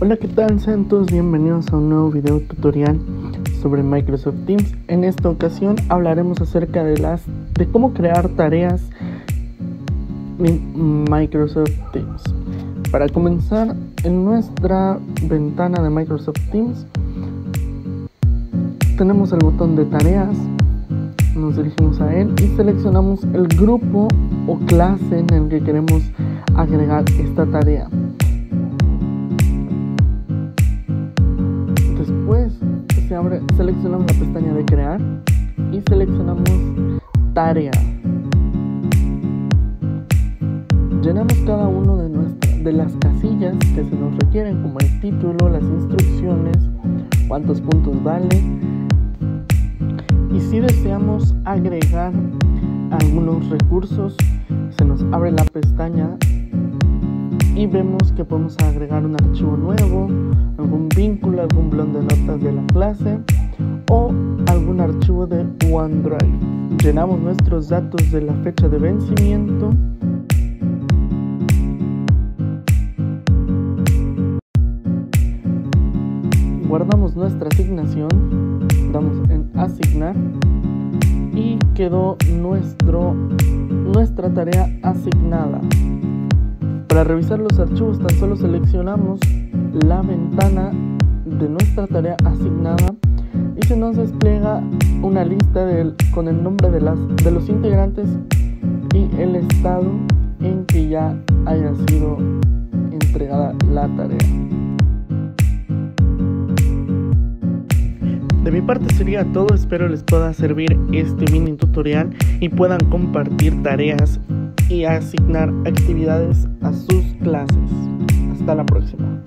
Hola, ¿qué tal? Sean todos bienvenidos a un nuevo video tutorial sobre Microsoft Teams. En esta ocasión hablaremos acerca de cómo crear tareas en Microsoft Teams. Para comenzar, en nuestra ventana de Microsoft Teams tenemos el botón de tareas. Nos dirigimos a él y seleccionamos el grupo o clase en el que queremos agregar esta tarea. Después seleccionamos la pestaña de crear y seleccionamos tarea. Llenamos cada uno de las casillas que se nos requieren, como el título, las instrucciones, cuántos puntos vale. Y si deseamos agregar algunos recursos, se nos abre la pestaña y vemos que podemos agregar un archivo nuevo, algún vínculo, algún blog de notas de la clase o algún archivo de OneDrive. Llenamos nuestros datos de la fecha de vencimiento. Guardamos nuestra asignación, damos en asignar y quedó nuestra tarea asignada. Para revisar los archivos tan solo seleccionamos la ventana de nuestra tarea asignada y se nos despliega una lista con el nombre de los integrantes y el estado en que ya haya sido entregada la tarea. De mi parte sería todo, espero les pueda servir este mini tutorial y puedan compartir tareas y asignar actividades a sus clases. Hasta la próxima.